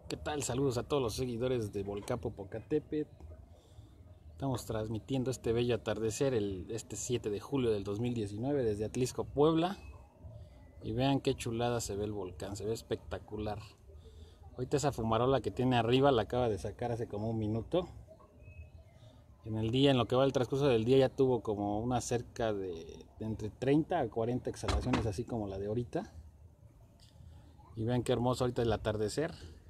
¿Qué tal? Saludos a todos los seguidores de Volcán Popocatépetl. Estamos transmitiendo este bello atardecer este 7 de julio del 2019 desde Atlisco, Puebla. Y vean qué chulada se ve el volcán, se ve espectacular. Ahorita esa fumarola que tiene arriba la acaba de sacar hace como un minuto. En el día, en lo que va el transcurso del día, ya tuvo como una cerca de entre 30 a 40 exhalaciones, así como la de ahorita. Y vean qué hermoso ahorita el atardecer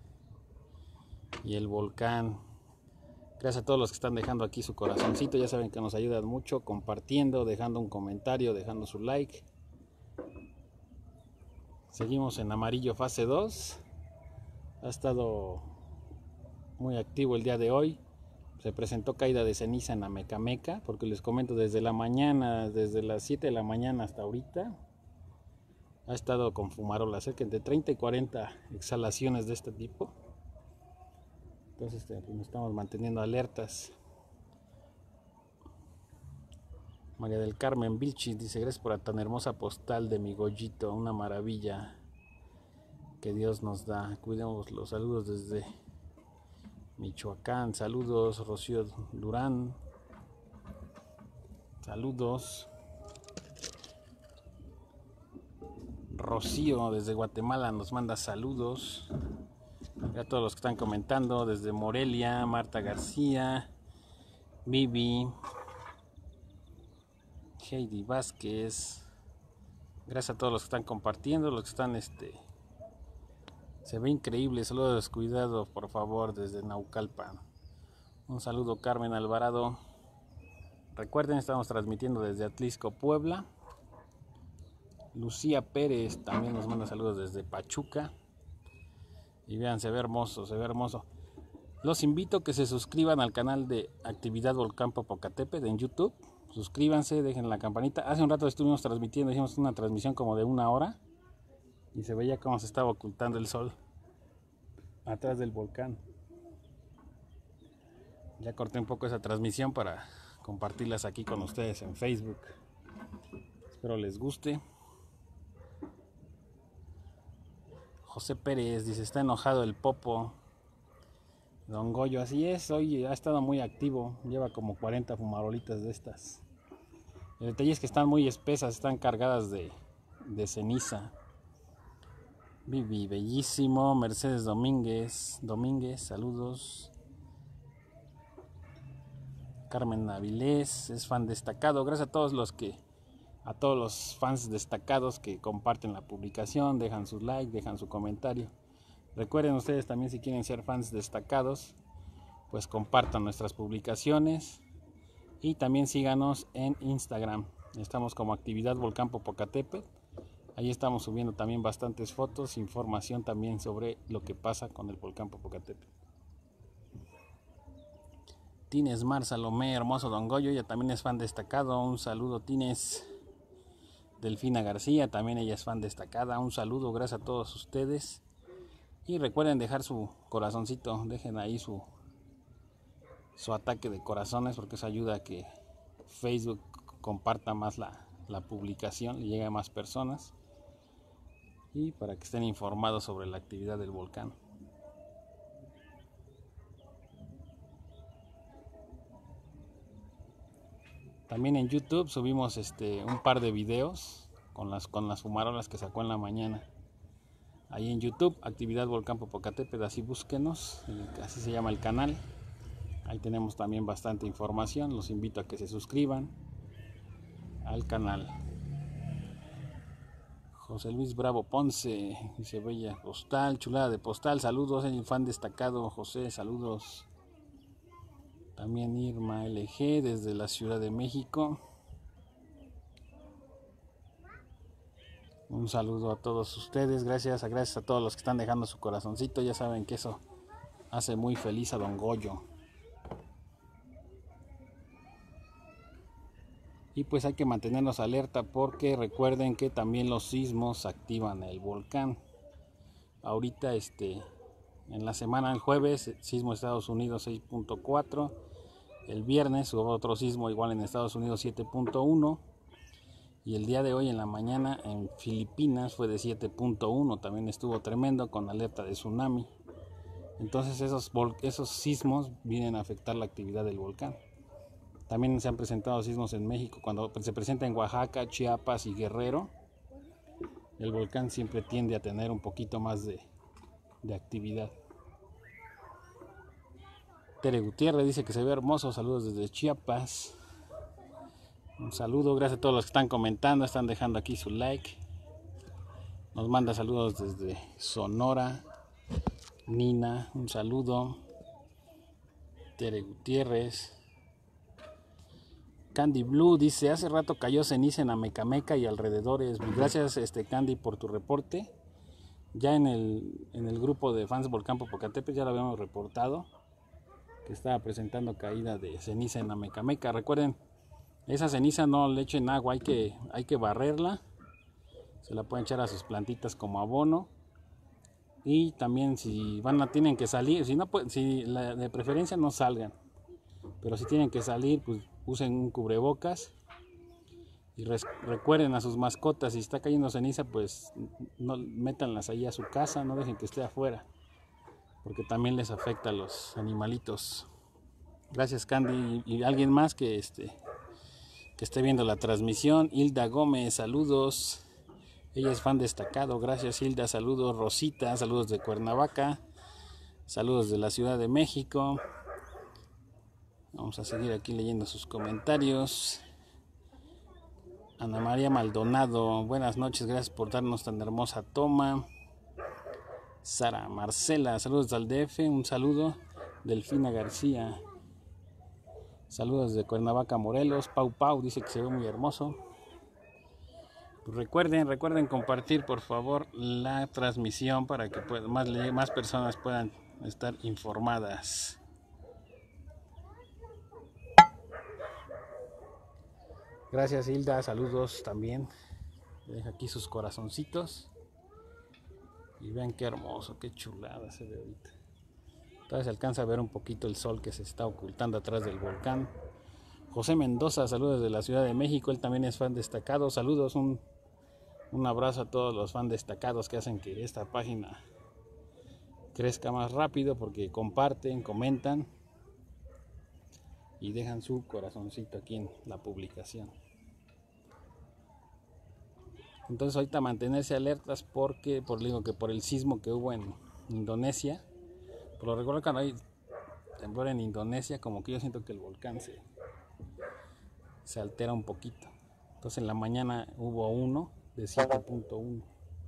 y el volcán. Gracias a todos los que están dejando aquí su corazoncito, ya saben que nos ayudan mucho compartiendo, dejando un comentario, dejando su like. Seguimos en amarillo fase 2. Ha estado muy activo el día de hoy. Se presentó caída de ceniza en Amecameca, porque les comento desde la mañana, desde las 7 de la mañana hasta ahorita, ha estado con fumarola, cerca entre 30 y 40 exhalaciones de este tipo. Entonces nos estamos manteniendo alertas. María del Carmen Vilchis dice: gracias por la tan hermosa postal de mi Goyito, una maravilla que Dios nos da. Cuidemos los saludos desde Michoacán. Saludos Rocío Durán. Saludos Rocío desde Guatemala nos manda saludos. A todos los que están comentando desde Morelia, Marta García, Vivi, Heidi Vázquez. Gracias a todos los que están compartiendo, los que están se ve increíble. Saludos descuidados, por favor, desde Naucalpan. Un saludo Carmen Alvarado. Recuerden, estamos transmitiendo desde Atlisco, Puebla. Lucía Pérez también nos manda saludos desde Pachuca. Y vean, se ve hermoso, se ve hermoso. Los invito a que se suscriban al canal de Actividad Volcán Popocatépetl en YouTube. Suscríbanse, dejen la campanita. Hace un rato estuvimos transmitiendo, hicimos una transmisión como de 1 hora. Y se veía cómo se estaba ocultando el sol atrás del volcán. Ya corté un poco esa transmisión para compartirlas aquí con ustedes en Facebook. Espero les guste. José Pérez dice: está enojado el Popo. Don Goyo, así es, hoy ha estado muy activo, lleva como 40 fumarolitas de estas. El detalle es que están muy espesas, están cargadas de ceniza. Vivi, bellísimo. Mercedes Domínguez, saludos. Carmen Avilés es fan destacado. Gracias a todos los fans destacados que comparten la publicación, dejan su like, dejan su comentario. Recuerden ustedes también, si quieren ser fans destacados, pues compartan nuestras publicaciones y también síganos en Instagram. Estamos como Actividad Volcán Popocatépetl. Ahí estamos subiendo también bastantes fotos, información también sobre lo que pasa con el volcán Popocatépetl. Tines Mar Salomé, hermoso Don Goyo, ella también es fan destacado. Un saludo, Tines. Delfina García, también ella es fan destacada. Un saludo, gracias a todos ustedes. Y recuerden dejar su corazoncito, dejen ahí su ataque de corazones, porque eso ayuda a que Facebook comparta más la publicación y llegue a más personas. Y para que estén informados sobre la actividad del volcán. También en YouTube subimos un par de videos con las fumarolas que sacó en la mañana. Ahí en YouTube, Actividad Volcán Popocatépetl, así búsquenos, así se llama el canal. Ahí tenemos también bastante información. Los invito a que se suscriban al canal. José Luis Bravo Ponce dice: bella postal, chulada de postal. Saludos, el fan destacado José, saludos. También Irma LG desde la Ciudad de México. Un saludo a todos ustedes, gracias a todos los que están dejando su corazoncito. Ya saben que eso hace muy feliz a Don Goyo. Y pues hay que mantenernos alerta, porque recuerden que también los sismos activan el volcán. Ahorita en la semana, el jueves, sismo en Estados Unidos 6.4. El viernes hubo otro sismo igual en Estados Unidos 7.1. Y el día de hoy en la mañana en Filipinas fue de 7.1. También estuvo tremendo, con alerta de tsunami. Entonces esos sismos vienen a afectar la actividad del volcán. También se han presentado sismos en México. Cuando se presenta en Oaxaca, Chiapas y Guerrero, el volcán siempre tiende a tener un poquito más de actividad. Tere Gutiérrez dice que se ve hermoso. Saludos desde Chiapas. Un saludo, gracias a todos los que están comentando, están dejando aquí su like. Nos manda saludos desde Sonora. Nina, un saludo. Tere Gutiérrez. Candy Blue dice, hace rato cayó ceniza en Amecameca y alrededores. Gracias Candy por tu reporte. Ya en el grupo de fans Volcán Popocatépetl ya lo habíamos reportado, que estaba presentando caída de ceniza en Amecameca. Recuerden, esa ceniza no le echen agua, hay que barrerla. Se la pueden echar a sus plantitas como abono. Y también si tienen que salir, de preferencia no salgan. Pero si tienen que salir, pues usen un cubrebocas. Y recuerden a sus mascotas, si está cayendo ceniza, pues no métanlas ahí a su casa, no dejen que esté afuera, porque también les afecta a los animalitos. Gracias Candy. Y alguien más que esté viendo la transmisión, Hilda Gómez, saludos. Ella es fan destacado, gracias Hilda, saludos. Rosita, saludos de Cuernavaca, saludos de la Ciudad de México. Vamos a seguir aquí leyendo sus comentarios. Ana María Maldonado, buenas noches, gracias por darnos tan hermosa toma. Sara Marcela, saludos al DF, un saludo. Delfina García, saludos de Cuernavaca, Morelos. Pau Pau dice que se ve muy hermoso. Pues recuerden compartir por favor la transmisión para que más personas puedan estar informadas. Gracias Hilda, saludos también. Deja aquí sus corazoncitos. Y vean qué hermoso, qué chulada se ve ahorita. Todavía se alcanza a ver un poquito el sol que se está ocultando atrás del volcán. José Mendoza, saludos de la Ciudad de México, él también es fan destacado. Saludos, un abrazo a todos los fans destacados que hacen que esta página crezca más rápido, porque comparten, comentan y dejan su corazoncito aquí en la publicación. Entonces ahorita mantenerse alertas por el sismo que hubo en Indonesia. Por lo regular cuando hay temblor en Indonesia, como que yo siento que el volcán se altera un poquito. Entonces en la mañana hubo uno de 7.1.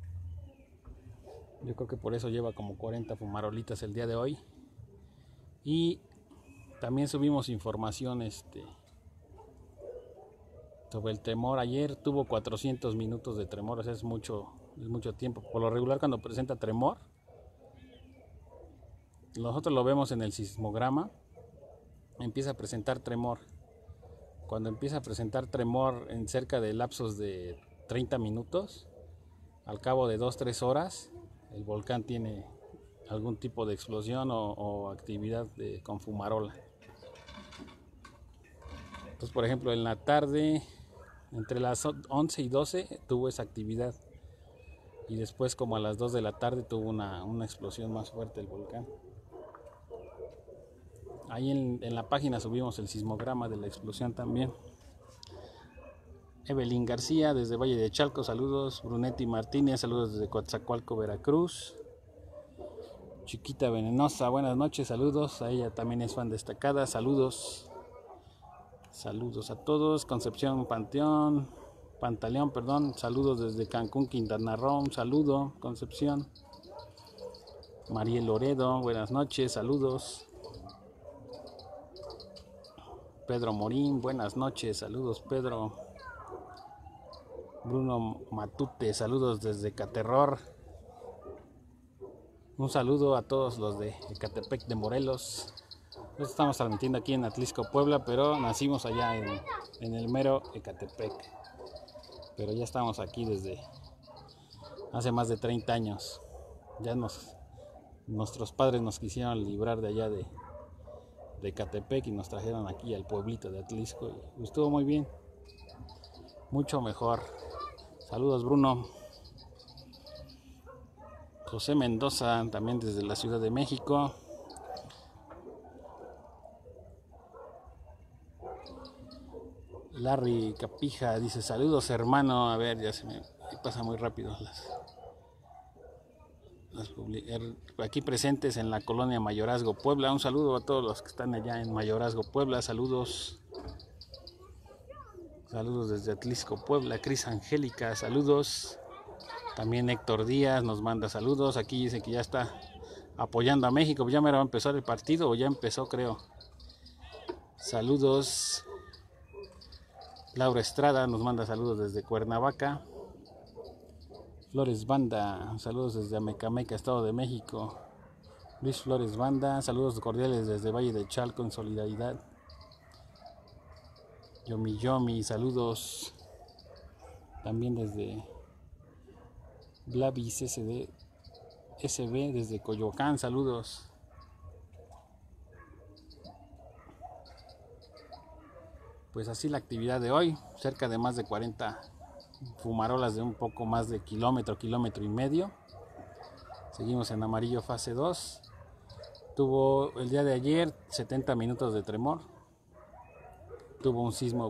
Yo creo que por eso lleva como 40 fumarolitas el día de hoy. Y también subimos información sobre el tremor. Ayer tuvo 400 minutos de tremor, o sea, es mucho tiempo. Por lo regular cuando presenta tremor, nosotros lo vemos en el sismograma, empieza a presentar tremor. Cuando empieza a presentar tremor en cerca de lapsos de 30 minutos, al cabo de 2-3 horas, el volcán tiene algún tipo de explosión o actividad con fumarola. Entonces, por ejemplo, en la tarde, entre las 11 y 12, tuvo esa actividad. Y después, como a las 2 de la tarde, tuvo una explosión más fuerte el volcán. Ahí en la página subimos el sismograma de la explosión también. Evelyn García, desde Valle de Chalco, saludos. Brunetti Martínez, saludos desde Coatzacoalco, Veracruz. Chiquita Venenosa, buenas noches, saludos. A ella también es fan destacada, saludos. Saludos a todos. Concepción Pantaleón, saludos desde Cancún, Quintana Roo, un saludo, Concepción. Mariel Loredo, buenas noches, saludos. Pedro Morín, buenas noches, saludos Pedro. Bruno Matute, saludos desde Caterror. Un saludo a todos los de Ecatepec de Morelos. Nosotros estamos transmitiendo aquí en Atlisco, Puebla, pero nacimos allá en el mero Ecatepec. Pero ya estamos aquí desde hace más de 30 años. Ya nuestros padres nos quisieron librar de allá de Ecatepec y nos trajeron aquí al pueblito de Atlisco. Y estuvo muy bien, mucho mejor. Saludos Bruno. José Mendoza, también desde la Ciudad de México. Larry Capija dice saludos hermano. A ver, ya se me pasa muy rápido aquí presentes en la colonia Mayorazgo, Puebla. Un saludo a todos los que están allá en Mayorazgo, Puebla. Saludos. Saludos desde Atlisco, Puebla. Cris Angélica, saludos. También Héctor Díaz nos manda saludos. Aquí dice que ya está apoyando a México. Ya me va a empezar el partido, o ya empezó, creo. Saludos. Laura Estrada nos manda saludos desde Cuernavaca. Flores Banda, saludos desde Amecameca, Estado de México. Luis Flores Banda, saludos cordiales desde Valle de Chalco en solidaridad. Yomi Yomi, saludos. También desde Blavis SB desde Coyoacán, saludos. Pues así la actividad de hoy, cerca de más de 40 fumarolas de un poco más de kilómetro y medio. Seguimos en amarillo fase 2. Tuvo el día de ayer 70 minutos de tremor. Tuvo un sismo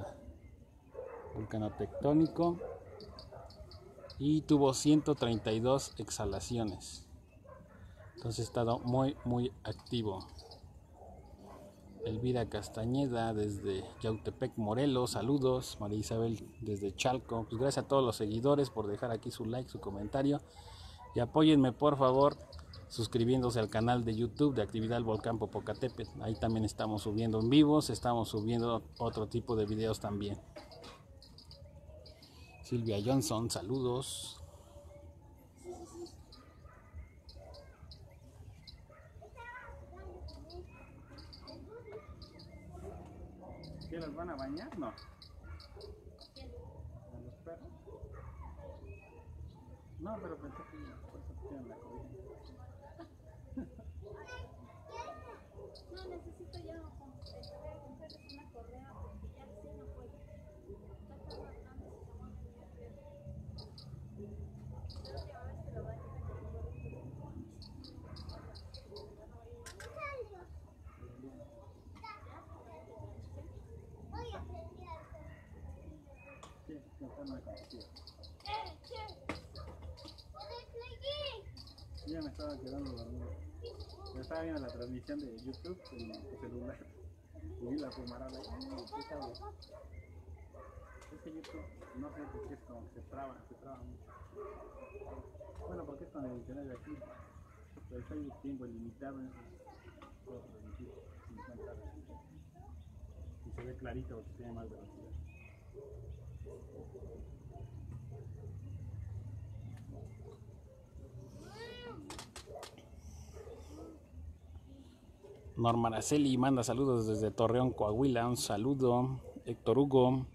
vulcanotectónico y tuvo 132 exhalaciones. Entonces ha estado muy activo. Elvira Castañeda desde Yautepec, Morelos, saludos. María Isabel desde Chalco. Pues gracias a todos los seguidores por dejar aquí su like, su comentario. Y apóyenme por favor suscribiéndose al canal de YouTube de Actividad Volcán Popocatépetl. Ahí también estamos subiendo en vivos, estamos subiendo otro tipo de videos también. Silvia Johnson, saludos. ¿Qué los van a bañar? No. ¿A los perros? No, pero pensé que por eso tienen la cobija. No, necesito ya comprarles una correa porque ya sí no puedo. Está todo grande, se va a la última vez que lo bañé me tocó Ya me estaba quedando dormido. Yo estaba viendo la transmisión de YouTube en el celular y vi la fumarola. Es que YouTube, no sé por qué es como que se traba mucho. Bueno, porque es con el internet de aquí. Pero el Facebook tiempo limitado, puedo transmitir 50 veces. Y se ve clarito porque tiene más velocidad. Norma Araceli manda saludos desde Torreón, Coahuila. Un saludo. Héctor Hugo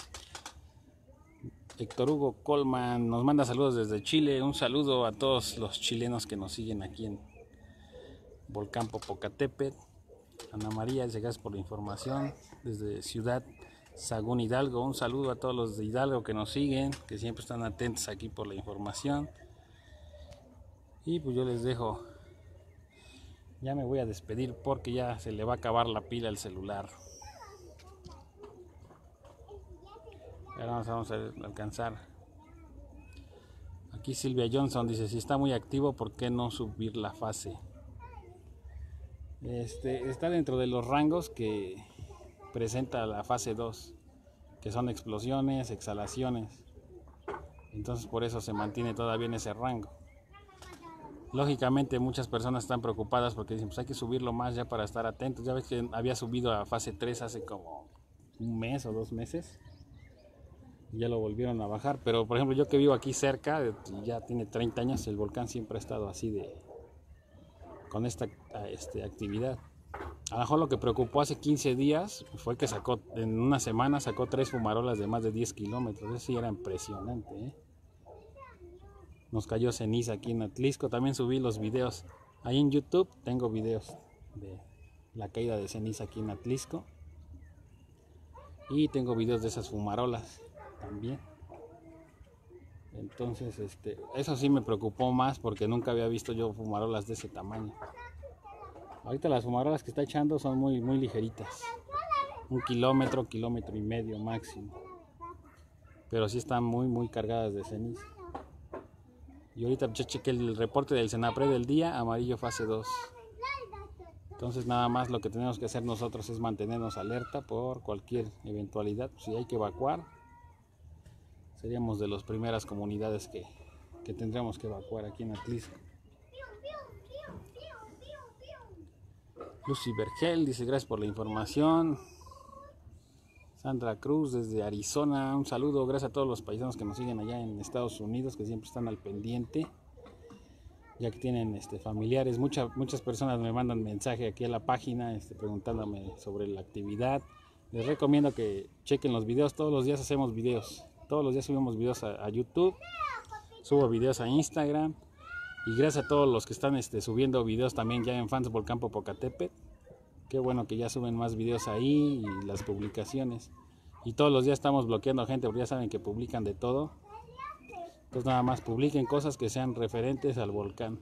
Colman nos manda saludos desde Chile. Un saludo a todos los chilenos que nos siguen aquí en Volcán Popocatépetl. Ana María, gracias por la información desde Ciudad Sagún, Hidalgo. Un saludo a todos los de Hidalgo que nos siguen, que siempre están atentos aquí por la información. Y pues yo les dejo. Ya me voy a despedir porque ya se le va a acabar la pila al celular. Ahora vamos a alcanzar. Aquí Silvia Johnson dice, si está muy activo, ¿por qué no subir la fase? Está dentro de los rangos que presenta la fase 2, que son explosiones, exhalaciones. Entonces por eso se mantiene todavía en ese rango. Lógicamente muchas personas están preocupadas porque dicen, pues hay que subirlo más ya para estar atentos. Ya ves que había subido a fase 3 hace como un mes o 2 meses. Y ya lo volvieron a bajar. Pero por ejemplo yo que vivo aquí cerca, ya tiene 30 años, el volcán siempre ha estado así con esta actividad. A lo mejor lo que preocupó hace 15 días fue que en una semana sacó 3 fumarolas de más de 10 kilómetros. Eso sí era impresionante, ¿eh? Nos cayó ceniza aquí en Atlisco. También subí los videos. Ahí en YouTube tengo videos de la caída de ceniza aquí en Atlisco. Y tengo videos de esas fumarolas también. Entonces, eso sí me preocupó más porque nunca había visto yo fumarolas de ese tamaño. Ahorita las fumarolas que está echando son muy, muy ligeritas. 1 kilómetro, kilómetro y medio máximo. Pero sí están muy, muy cargadas de ceniza. Y ahorita yo chequé el reporte del Senapred del día, amarillo fase 2. Entonces nada más lo que tenemos que hacer nosotros es mantenernos alerta por cualquier eventualidad. Si hay que evacuar, seríamos de las primeras comunidades que tendremos que evacuar aquí en Atlisco. Lucy Vergel dice gracias por la información. Sandra Cruz desde Arizona, un saludo, gracias a todos los paisanos que nos siguen allá en Estados Unidos, que siempre están al pendiente, ya que tienen familiares. Muchas personas me mandan mensaje aquí a la página preguntándome sobre la actividad. Les recomiendo que chequen los videos, todos los días hacemos videos, todos los días subimos videos a YouTube, subo videos a Instagram, y gracias a todos los que están subiendo videos también ya en Fans Volcán Popocatépetl. Qué bueno que ya suben más videos ahí y las publicaciones. Y todos los días estamos bloqueando gente porque ya saben que publican de todo. Entonces nada más publiquen cosas que sean referentes al volcán,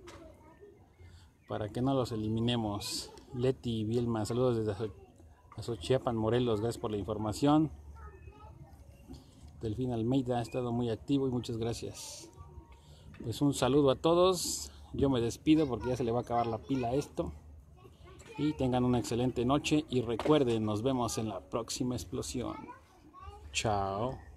para que no los eliminemos. Leti Bielma, saludos desde Azochiapan, Morelos, gracias por la información. Delfín Almeida ha estado muy activo y muchas gracias. Pues un saludo a todos. Yo me despido porque ya se le va a acabar la pila a esto. Y tengan una excelente noche y recuerden, nos vemos en la próxima explosión. Chao.